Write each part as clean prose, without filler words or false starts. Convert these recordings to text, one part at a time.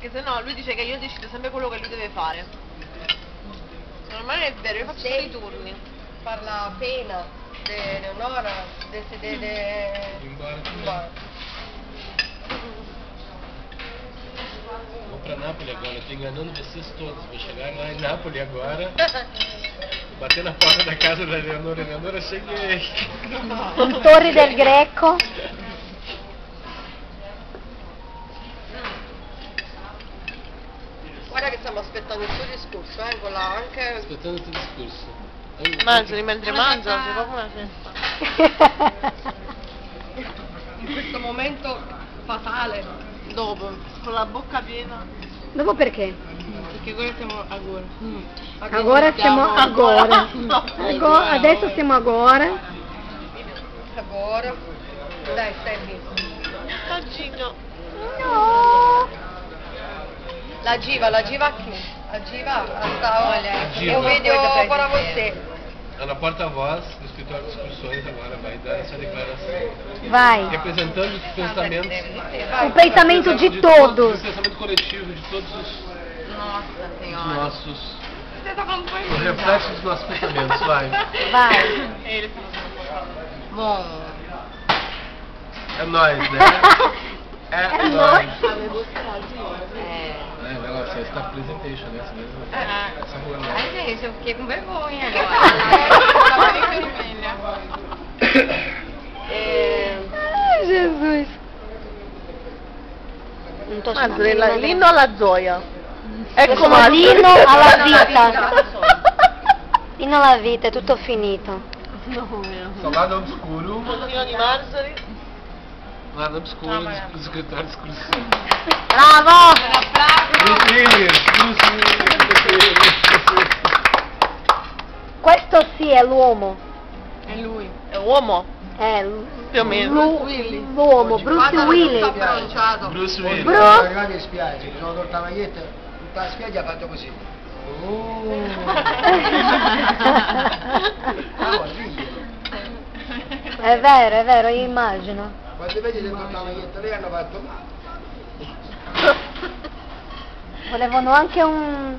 Perché se no lui dice che io decido sempre quello che lui deve fare. Ormai non è vero, io faccio solo i turni. Parla appena di Leonora, di sedere in bar. Vou pra Nápoles agora, tô enganando vocês todos. Vou chegar lá em Nápoles agora, bater na porta da casa da Leonora. Leonora, cheguei. In Torri del Greco. Guarda che stiamo aspettando il suo discorso, con la anche... Aspettando il tuo discorso. Mangiali mentre mangia, c'è proprio una festa. In questo momento fatale. Dopo, con la bocca piena. Dopo perché? Perché ora siamo agora. Agora siamo agora. Adesso siamo agora. Agora. Dai, stai lì. Calcino. No. La Giva aqui. A Giva sta, olha, Giva. eu vídeo para você. Ela porta-voz do escritório de discussões agora vai dar essa declaração. Vai. Representando os pensamentos. O pensamento de todos. O pensamento coletivo de todos os Nossa senhora. nossos. Você tá falando com O ele? reflexo dos nossos pensamentos, vai. Vai. Ele falou. Bom. É nóis, né? É nóis. Vai lá, você está presentation, né? Você mesmo. Essa rua lá. Ai gente, eu fiquei com vergonha agora. Ai, Jesus. Non to L'inno alla gioia. Ecco l'inno alla vita. L'inno alla vita, è tutto finito. Salada obscuro. Un pochino di Marjorie. Lado obscuro do escritório de discussão. Bravo! Bruce Willis. Questo sì è l'uomo. È lui. È uomo? Più o meno. L'uomo, Bruce Willis. Pronunciato. Bruce Willis. Bruce. Arrivati in spiaggia, mi sono tolta la maglietta, tutta la spiaggia ha fatto così. È vero, io immagino. Quando vedi che tolta la maglietta lei hanno fatto male. Volevano anche un...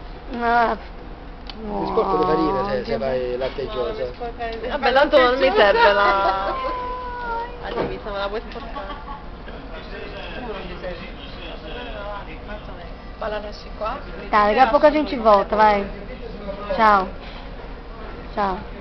Mi sporco di farina se vai latteggiosa. Vabbè, tanto non mi serve la divisa, me la puoi sporcare. Balanasci qua. Dai, tra poco a gente volta, vai. Ciao. Ciao.